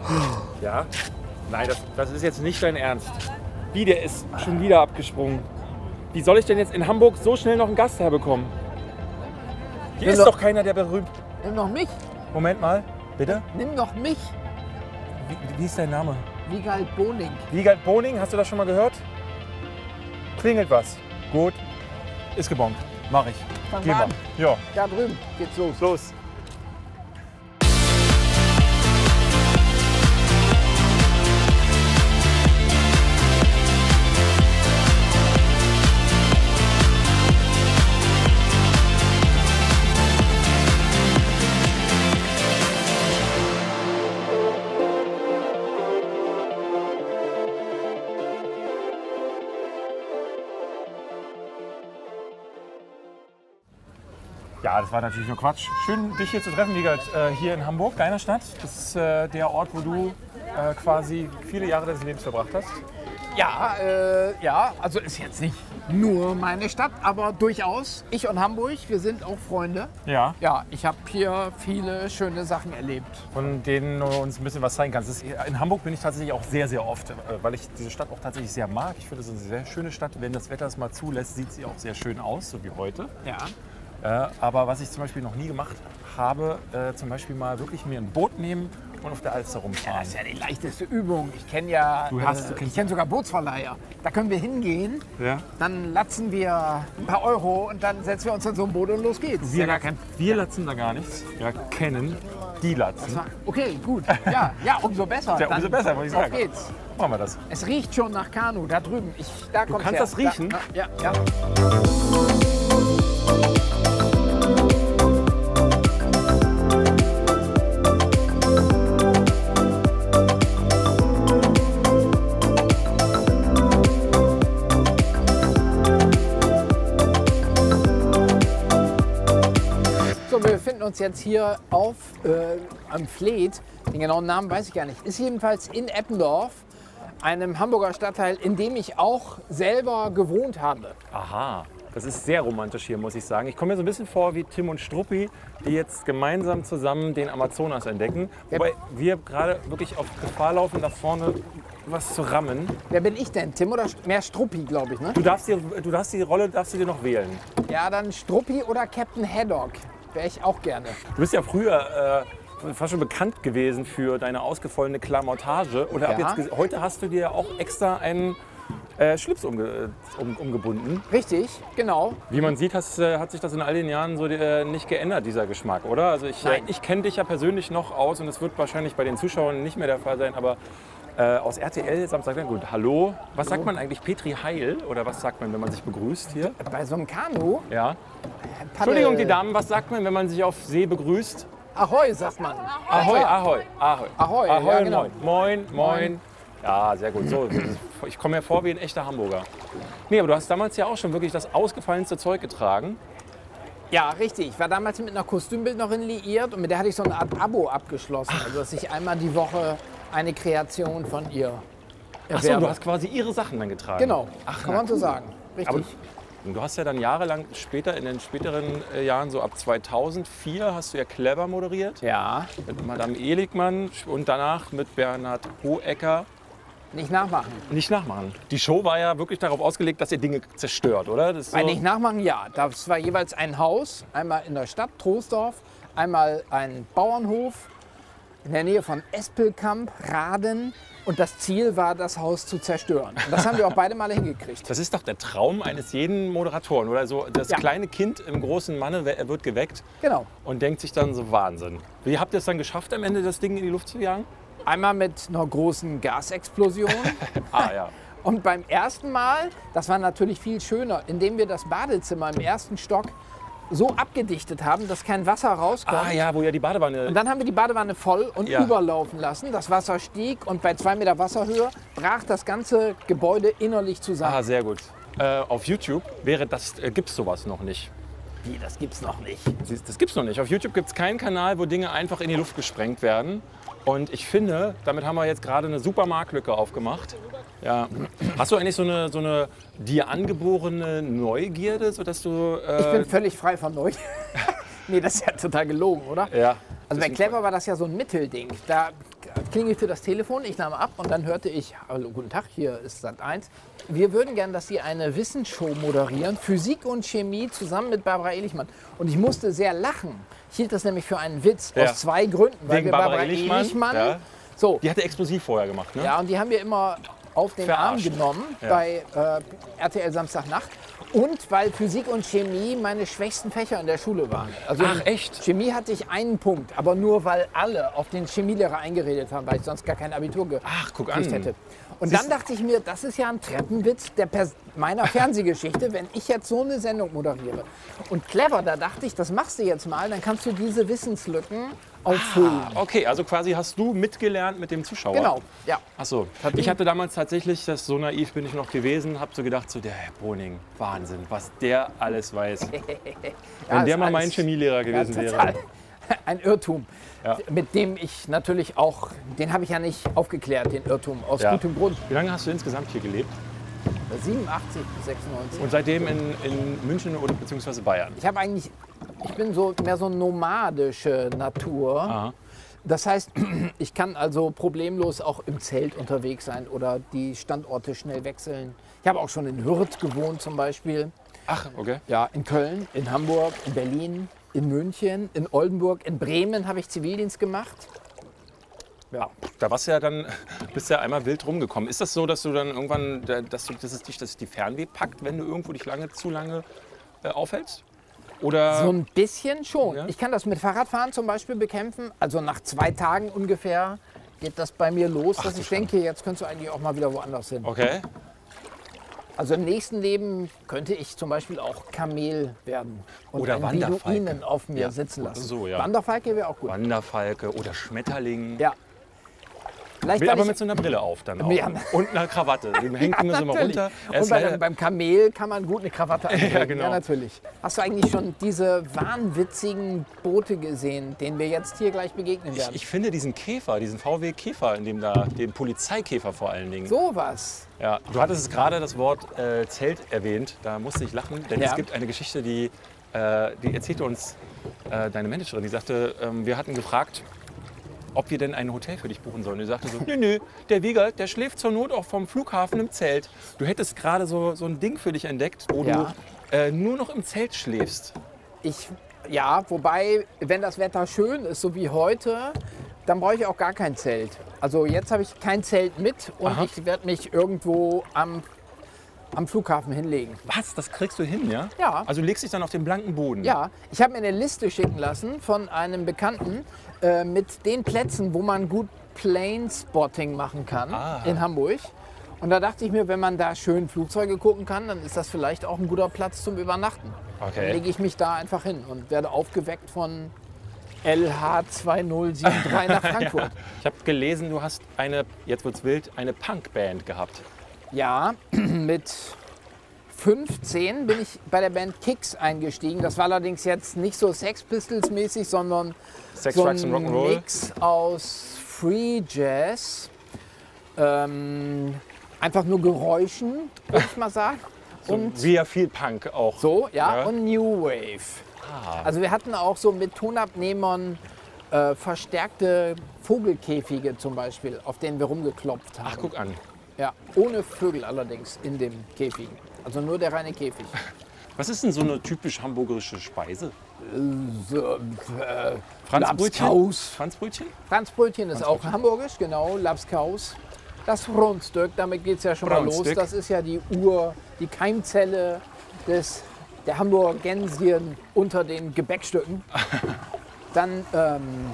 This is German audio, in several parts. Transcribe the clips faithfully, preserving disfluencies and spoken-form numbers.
Ja? Nein, das, das ist jetzt nicht dein Ernst. Wie, der ist schon wieder abgesprungen. Wie soll ich denn jetzt in Hamburg so schnell noch einen Gast herbekommen? Hier Nimm ist doch- doch keiner, der berühmt... Nimm doch mich. Moment mal, bitte? Nimm doch mich. Wie, wie ist dein Name? Wiegald Boning. Wiegald Boning, hast du das schon mal gehört? Klingelt was. Gut. Ist gebongt. Mach ich. Fang Geh mal mal. an. Ja, Da drüben geht's los. los. Ja, das war natürlich nur Quatsch. Schön, dich hier zu treffen, Wiegald, äh, hier in Hamburg, deiner Stadt. Das ist äh, der Ort, wo du äh, quasi viele Jahre deines Lebens verbracht hast. Ja, äh, ja, also ist jetzt nicht nur meine Stadt, aber durchaus. Ich und Hamburg, wir sind auch Freunde. Ja. Ja, ich habe hier viele schöne Sachen erlebt. Von denen du uns ein bisschen was zeigen kannst. Das ist, in Hamburg bin ich tatsächlich auch sehr, sehr oft, äh, weil ich diese Stadt auch tatsächlich sehr mag. Ich finde, es ist eine sehr schöne Stadt. Wenn das Wetter es mal zulässt, sieht sie auch sehr schön aus, so wie heute. Ja. Äh, aber was ich zum Beispiel noch nie gemacht habe, äh, zum Beispiel mal wirklich mir ein Boot nehmen und auf der Alster Ja, rumfahren. das ist ja die leichteste Übung. Ich kenne ja, Du hast- du äh, kennst- ich kenne sogar Bootsverleiher. Da können wir hingehen, Ja. dann latzen wir ein paar Euro und dann setzen wir uns in so ein Boot und los geht's. Wir, ja, gar kein, wir latzen da gar nichts. Wir kennen die Latzen. okay, gut. Ja, ja, umso besser. Ja, umso Dann besser, wollte ich auf sagen. geht's. Machen wir das. Es riecht schon nach Kanu, da drüben. Ich, da Du kommt's kannst her. das riechen? Da, ja, ja. So, wir befinden uns jetzt hier auf äh, am Fleet. Den genauen Namen weiß ich gar nicht. Ist jedenfalls in Eppendorf, einem Hamburger Stadtteil, in dem ich auch selber gewohnt habe. Aha, das ist sehr romantisch hier, muss ich sagen. Ich komme mir so ein bisschen vor wie Tim und Struppi, die jetzt gemeinsam zusammen den Amazonas entdecken. Wobei wir gerade wirklich auf Gefahr laufen, da vorne was zu rammen. Wer bin ich denn? Tim oder St- mehr Struppi, glaube ich, ne? Du darfst, dir, du darfst die Rolle darfst du dir noch wählen. Ja, dann Struppi oder Captain Haddock. Wäre ich auch gerne. Du bist ja früher äh, fast schon bekannt gewesen für deine ausgefallene Klamottage. Und hab Ja. jetzt, ges- heute hast du dir auch extra einen äh, Schlips umge, um, umgebunden. Richtig, genau. Wie man sieht, hast, äh, hat sich das in all den Jahren so äh, nicht geändert, dieser Geschmack, oder? Also ich, äh, Nein. ich kenne dich ja persönlich noch aus und es wird wahrscheinlich bei den Zuschauern nicht mehr der Fall sein, aber äh, aus R T L Samstag, gut, hallo. Was sagt man eigentlich, Petri Heil? Oder was sagt man, wenn man sich begrüßt hier? Bei so einem Kanu. Ja. Paddel- Entschuldigung, die Damen, was sagt man, wenn man sich auf See begrüßt? Ahoi, sagt man. Ahoi, klar. ahoi, ahoi. Ahoi, ahoi ja, und genau. moin. Moin, moin. Ja, sehr gut. So, ich komme mir vor wie ein echter Hamburger. Nee, aber du hast damals ja auch schon wirklich das ausgefallenste Zeug getragen. Ja, richtig. Ich war damals mit einer Kostümbildnerin liiert und mit der hatte ich so eine Art Abo abgeschlossen. Also, dass ich einmal die Woche eine Kreation von ihr Achso, erwerbe. du hast quasi ihre Sachen dann getragen. Genau, Ach, kann na man so cool. sagen. Richtig. Aber du hast ja dann jahrelang später, in den späteren äh, Jahren, so ab zweitausendvier, hast du ja Clever moderiert. ja, Mit Madame Eligmann und danach mit Bernhard Hohecker. nicht nachmachen. Nicht nachmachen. Die Show war ja wirklich darauf ausgelegt, dass ihr Dinge zerstört, oder? Das ist Bei so- nicht nachmachen, ja. Das war jeweils ein Haus, einmal in der Stadt Troisdorf, einmal ein Bauernhof in der Nähe von Espelkamp, Raden. Und das Ziel war, das Haus zu zerstören. Und das haben wir auch beide Male hingekriegt. Das ist doch der Traum eines jeden Moderatoren, oder? So, das Ja. kleine Kind im großen Manne we- wird geweckt Genau. und denkt sich dann so Wahnsinn. Wie habt ihr es dann geschafft, am Ende das Ding in die Luft zu jagen? Einmal mit einer großen Gasexplosion. Ah ja. Und beim ersten Mal, das war natürlich viel schöner, indem wir das Badezimmer im ersten Stock so abgedichtet haben, dass kein Wasser rauskommt. Ah ja, wo ja die Badewanne... Und dann haben wir die Badewanne voll und Ja. überlaufen lassen. Das Wasser stieg und bei zwei Meter Wasserhöhe brach das ganze Gebäude innerlich zusammen. Ah, sehr gut. Äh, auf YouTube wäre das, äh, gibt's sowas noch nicht. Nee, das gibt's noch nicht. Das, das gibt's noch nicht. Auf YouTube gibt es keinen Kanal, wo Dinge einfach in die Luft gesprengt werden. Und ich finde, damit haben wir jetzt gerade eine super Marktlücke aufgemacht. Ja. Hast du eigentlich so eine, so eine dir angeborene Neugierde, sodass du... Äh, Ich bin völlig frei von Neugier. Nee, das ist ja total gelogen, oder? ja. Also bei Clever war das ja so ein Mittelding. Da klingelte das Telefon, ich nahm ab und dann hörte ich, hallo, guten Tag, hier ist Sat eins. Wir würden gern, dass Sie eine Wissensshow moderieren, Physik und Chemie zusammen mit Barbara Ehlichmann. Und ich musste sehr lachen. Ich hielt das nämlich für einen Witz, Ja. aus zwei Gründen. Weil Wegen wir Barbara Barbara Ehlichmann, Ehlichmann, ja. so, Die hatte explosiv vorher gemacht, ne? ja, und die haben wir immer auf den Verarscht. Arm genommen Ja. bei äh, R T L Samstagnacht. Und weil Physik und Chemie meine schwächsten Fächer in der Schule waren. Also Ach, in echt? Chemie hatte ich einen Punkt, aber nur weil alle auf den Chemielehrer eingeredet haben, weil ich sonst gar kein Abitur ge Ach, guck gekriegt an. hätte. Und dann dachte ich mir, das ist ja ein Treppenwitz der Pers meiner Fernsehgeschichte, wenn ich jetzt so eine Sendung moderiere. Und Clever, da dachte ich, das machst du jetzt mal, dann kannst du diese Wissenslücken auffüllen. Ah, okay, also quasi hast du mitgelernt mit dem Zuschauer. Genau, ja. Ach so. Ich hatte damals tatsächlich, das so naiv bin ich noch gewesen, habe so gedacht, so der Herr Boning, Wahnsinn, was der alles weiß. Wenn Ja, der ist mal mein alles- Chemielehrer gewesen Ja, wäre. total. Ein Irrtum, Ja. mit dem ich natürlich auch, den habe ich ja nicht aufgeklärt, den Irrtum, aus Ja. gutem Grund. Wie lange hast du insgesamt hier gelebt? siebenundachtzig bis sechsundneunzig. Und seitdem in, in München oder beziehungsweise Bayern? Ich habe eigentlich, ich bin so mehr so nomadische Natur. Aha. Das heißt, ich kann also problemlos auch im Zelt unterwegs sein oder die Standorte schnell wechseln. Ich habe auch schon in Hürth gewohnt zum Beispiel. Ach, okay. Ja, in Köln, in Hamburg, in Berlin, in München, in Oldenburg, in Bremen habe ich Zivildienst gemacht. Ja. Da warst du ja dann, bist ja einmal wild rumgekommen. Ist das so, dass du dann irgendwann, dass, du, dass es dich dass es die Fernweh packt, wenn du irgendwo dich lange, zu lange äh, aufhältst? Oder? So ein bisschen schon. Ja? Ich kann das mit Fahrradfahren zum Beispiel bekämpfen. Also nach zwei Tagen ungefähr geht das bei mir los, Ach, dass du ich denke, jetzt könntest du eigentlich auch mal wieder woanders hin. Okay. Also im nächsten Leben könnte ich zum Beispiel auch Kamel werden und Oder einen Wanderfalke. Beduinen auf mir Ja, sitzen lassen. so, ja. Wanderfalke wäre auch gut. Wanderfalke oder Schmetterling. Ja. Vielleicht Will weil aber ich- mit so einer Brille auf dann auch. Ja. Und einer Krawatte. Die hängt immer so mal Natürlich. runter. Er Und ist bei, leider- beim Kamel kann man gut eine Krawatte anlegen. Ja, genau. Ja, natürlich. Hast du eigentlich schon diese wahnwitzigen Boote gesehen, denen wir jetzt hier gleich begegnen werden? ich finde diesen Käfer, diesen V W Käfer, in dem da, den Polizeikäfer vor allen Dingen. Sowas. Ja, du hattest gerade das Wort äh, Zelt erwähnt, da musste ich lachen, denn Ja. es gibt eine Geschichte, die, äh, die erzählte uns äh, deine Managerin. Die sagte, ähm, wir hatten gefragt, ob wir denn ein Hotel für dich buchen sollen. Die sagte so, nö, nö, der Wiegert, der schläft zur Not auch vom Flughafen im Zelt. Du hättest gerade so, so ein Ding für dich entdeckt, wo Ja. du äh, nur noch im Zelt schläfst. Ich, ja, wobei, wenn das Wetter schön ist, so wie heute, dann brauche ich auch gar kein Zelt. Also jetzt habe ich kein Zelt mit und Aha. ich werde mich irgendwo am, am Flughafen hinlegen. Was, das kriegst du hin, ja? Ja. Also du legst dich dann auf den blanken Boden? Ja, ich habe mir eine Liste schicken lassen von einem Bekannten äh, mit den Plätzen, wo man gut Plane-Spotting machen kann Ah. in Hamburg. Und da dachte ich mir, wenn man da schön Flugzeuge gucken kann, dann ist das vielleicht auch ein guter Platz zum Übernachten. Okay. Dann lege ich mich da einfach hin und werde aufgeweckt von L H zwei null sieben drei nach Frankfurt. Ich habe gelesen, du hast eine, jetzt wird's wild, eine Punkband gehabt. Ja, mit fünfzehn bin ich bei der Band Kicks eingestiegen. Das war allerdings jetzt nicht so Sex Pistols mäßig, sondern Sex, so Drugs and ein Rock'n'Roll. Mix aus Free Jazz, ähm, einfach nur Geräuschen, würde ich mal sagen. Und So, wie ja viel Punk auch. so, ja, Ja. und New Wave. Ah. Also wir hatten auch so mit Tonabnehmern äh, verstärkte Vogelkäfige zum Beispiel, auf denen wir rumgeklopft haben. Ach, guck an. Ja, ohne Vögel allerdings in dem Käfig. Also nur der reine Käfig. Was ist denn so eine typisch hamburgerische Speise? So, äh, Franzbrötchen? Lapskaus. Franzbrötchen? Franzbrötchen ist auch hamburgisch, genau, Lapskaus. Das Rundstück, damit geht es ja schon mal los. Rundstück. Das ist ja die Ur, die Keimzelle des, der Hamburgensien unter den Gebäckstücken. Dann ähm,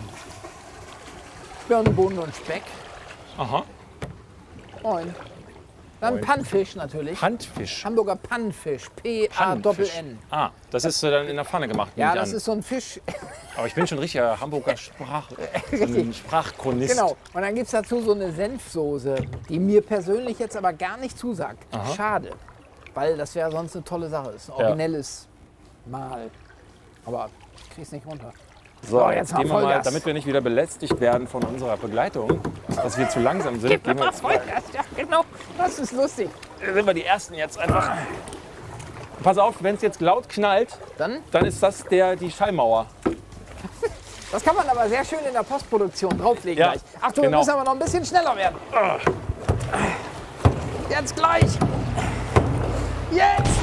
Birnen, Bohnen und Speck. Aha. Moin. Dann Moin. Pannfisch natürlich. Handfisch. Hamburger Pannfisch. P A Doppel N. Ah, das ist äh, dann in der Pfanne gemacht. Ja, nehme ich das an. ist so ein Fisch. Aber ich bin schon richtiger Hamburger Sprach, so ein Sprachchronist. Genau. Und dann gibt es dazu so eine Senfsoße, die mir persönlich jetzt aber gar nicht zusagt. Aha. Schade. Weil das wäre sonst eine tolle Sache. Das ist ein Ja. originelles Mal. Aber ich krieg's nicht runter. So, So, jetzt jetzt mal gehen wir mal, Vollgas. damit wir nicht wieder belästigt werden von unserer Begleitung, dass wir zu langsam sind, gehen wir jetzt mal. Ja, genau. Das ist lustig. Da sind wir die Ersten jetzt einfach. Pass auf, wenn es jetzt laut knallt, Dann dann ist das der, die Schallmauer. Das kann man aber sehr schön in der Postproduktion drauflegen Ja, gleich. Achtung, genau. wir müssen aber noch ein bisschen schneller werden. Jetzt gleich. Jetzt.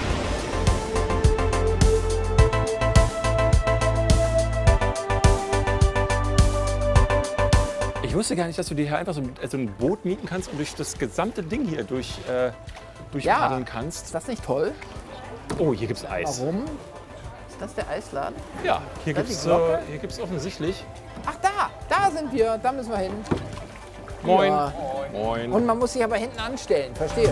Ich wusste gar nicht, dass du dir hier einfach so, so ein Boot mieten kannst und durch das gesamte Ding hier durch, äh, durchpaddeln kannst. Ist das nicht toll? Oh, hier gibt's Eis. Warum? Ist das der Eisladen? Ja, hier Da die gibt's, Glocke? äh, hier gibt's offensichtlich. Ach, da. Da sind wir. Da müssen wir hin. Moin. Ja. Moin. Und man muss sich aber hinten anstellen. Verstehe.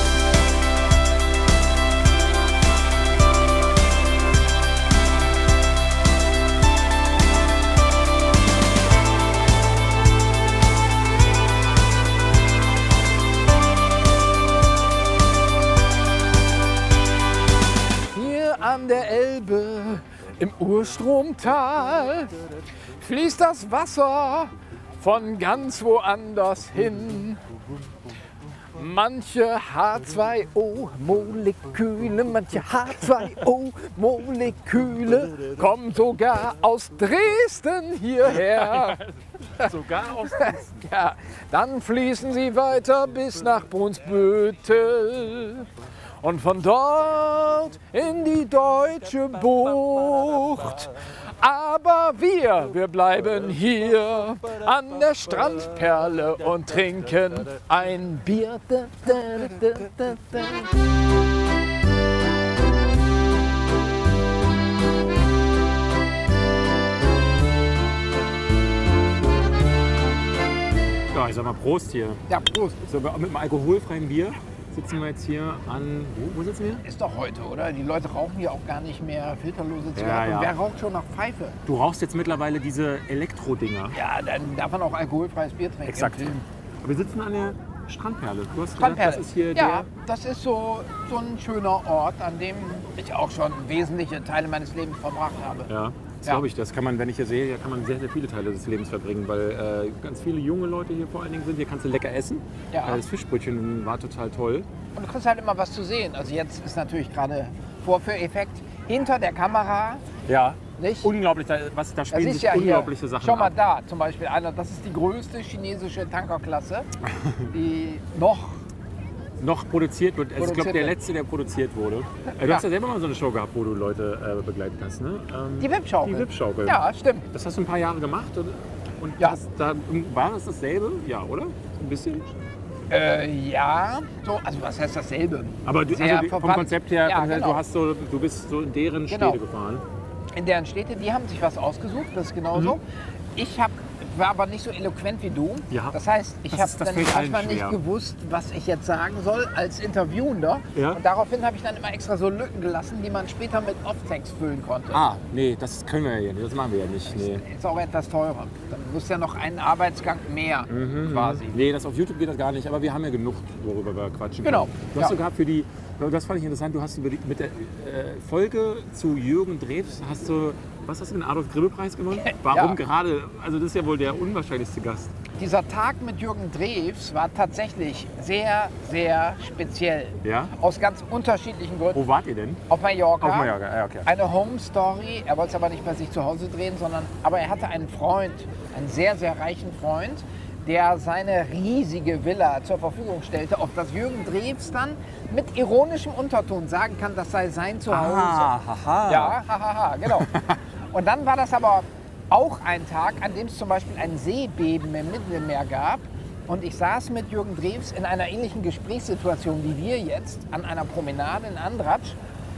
Hier an der Elbe, im Urstromtal, fließt das Wasser von ganz woanders hin. Manche H zwei O-Moleküle, manche H zwei O-Moleküle kommen sogar aus Dresden hierher. Sogar aus Ja, dann fließen sie weiter bis nach Brunsbüttel und von dort in die deutsche Bucht. Aber wir, wir bleiben hier an der Strandperle und trinken ein Bier. Da, da, da, da, da. Ja, ich sag mal Prost hier. Ja, Prost. So, mit einem alkoholfreien Bier sitzen wir jetzt hier an. Wo, wo sitzen wir? Ist doch heute, oder? Die Leute rauchen hier auch gar nicht mehr filterlose Zigaretten. Ja, ja. Und wer raucht schon nach Pfeife? Du rauchst jetzt mittlerweile diese Elektro-Dinger. Ja, dann darf man auch alkoholfreies Bier trinken. Exakt. im Film. Aber wir sitzen an der Strandperle. Du hast Strandperle. gesagt, das ist hier ja, der. das ist so, so ein schöner Ort, an dem ich auch schon wesentliche Teile meines Lebens verbracht habe. Ja, das Ja. glaube ich. Das kann man, wenn ich hier sehe, hier kann man sehr, sehr viele Teile des Lebens verbringen, weil äh, ganz viele junge Leute hier vor allen Dingen sind. Hier kannst du lecker essen. Ja. Äh, Das Fischbrötchen war total toll. Und du kriegst halt immer was zu sehen. Also jetzt ist natürlich gerade Vorführeffekt hinter der Kamera. Ja. Nicht? Unglaublich, da, was, da Das spielen ist sich ja hier. unglaubliche Sachen Schau mal ab. da, zum Beispiel einer. Das ist die größte chinesische Tankerklasse, die noch. Noch produziert wird. Also ich glaube, Produziert der wird. letzte, der produziert wurde. Äh, Du Ja. hast ja selber mal so eine Show gehabt, wo du Leute äh, begleitet hast, ne? Ähm, Die Wippschaukel. Die Wippschaukel. Ja, stimmt. Das hast du ein paar Jahre gemacht. Und, und Ja. hast da, war das dasselbe? Ja, oder? Ein bisschen? Äh, ja, so, also was heißt dasselbe? Aber du, Sehr also die- vom verwandt. Konzept her, Ja, vom- genau. du, hast so, du bist so in deren Genau. Städte gefahren. In deren Städte, die haben sich was ausgesucht, das ist genauso. Ich hab, war aber nicht so eloquent wie du. Ja. Das heißt, ich Das habe ist- das dann fällt allen manchmal nicht schwer. gewusst, was ich jetzt sagen soll als Interviewender. Ja. Und daraufhin habe ich dann immer extra so Lücken gelassen, die man später mit Off-Text füllen konnte. Ah, nee, das können wir ja nicht. Das machen wir ja nicht. Nee. Ist auch etwas teurer. Dann muss ja noch einen Arbeitsgang mehr quasi. Nee, das auf YouTube geht das gar nicht, aber wir haben ja genug, worüber wir quatschen Genau, können. Du ja. hast sogar für die, das fand ich interessant, du hast über die, mit der äh, Folge zu Jürgen Drews, hast du, was hast du den Adolf-Grimme-Preis gewonnen? Warum Ja. gerade? Also das ist ja wohl der unwahrscheinlichste Gast. Dieser Tag mit Jürgen Drews war tatsächlich sehr, sehr speziell. Ja? Aus ganz unterschiedlichen Gründen. Wo wart ihr denn? Auf Mallorca. Auf Mallorca, ja, okay. Eine Home Story. Er wollte es aber nicht bei sich zu Hause drehen, sondern aber er hatte einen Freund, einen sehr, sehr reichen Freund, der seine riesige Villa zur Verfügung stellte, auf das Jürgen Drews dann mit ironischem Unterton sagen kann, das sei sein Zuhause. Ah, haha. Ja, hahaha, genau. Und dann war das aber auch ein Tag, an dem es zum Beispiel ein Seebeben im Mittelmeer gab. Und ich saß mit Jürgen Drews in einer ähnlichen Gesprächssituation wie wir jetzt an einer Promenade in Andratsch.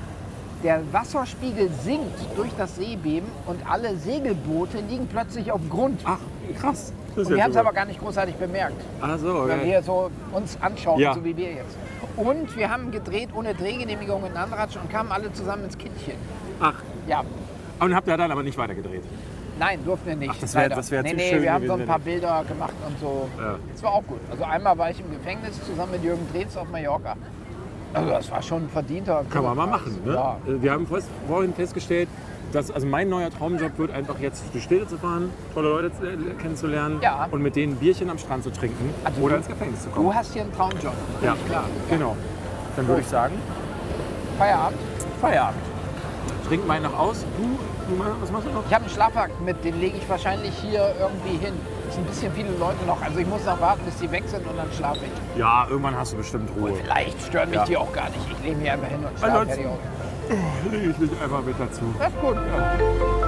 Der Wasserspiegel sinkt durch das Seebeben und alle Segelboote liegen plötzlich auf dem Grund. Ach, krass. Das ist Und wir ja haben es super. aber gar nicht großartig bemerkt, Ach so, weil okay. wir so uns anschauen, Ja. so wie wir jetzt. Und wir haben gedreht ohne Drehgenehmigung in Andratsch und kamen alle zusammen ins Kittchen. Ach, Ja, und habt ihr dann aber nicht weitergedreht? nein, durften wir nicht. Ach, das wär- leider. das wär nee, zu nee, schön wir haben so gewesen, ein paar wenn- Bilder gemacht und so. Ja. Das war auch gut. Also einmal war ich im Gefängnis zusammen mit Jürgen Drews auf Mallorca. Also das war schon ein verdienter. Kann man mal machen. Ne? Ja. Äh, Wir haben vorhin- vorhin festgestellt, dass also mein neuer Traumjob wird einfach jetzt durch die Städte zu fahren, tolle Leute zu- äh, kennenzulernen Ja. und mit denen ein Bierchen am Strand zu trinken Also oder du- ins Gefängnis zu kommen. Du hast hier einen Traumjob. Ja, Völlig klar. genau. Dann würde ich sagen, Feierabend. Feierabend. Trinken wir einen noch aus. Du Was machst du noch? Ich habe einen Schlafsack mit, den lege ich wahrscheinlich hier irgendwie hin. Es sind ein bisschen viele Leute noch, also ich muss noch warten, bis die weg sind und dann schlafe ich. Ja, irgendwann hast du bestimmt Ruhe. Und vielleicht stören mich Ja. die auch gar nicht. Ich lege mich einfach hin und schlafe. Ansonsten- fertig aus. Lege ich mich einfach mit dazu. Das ist gut. Ja.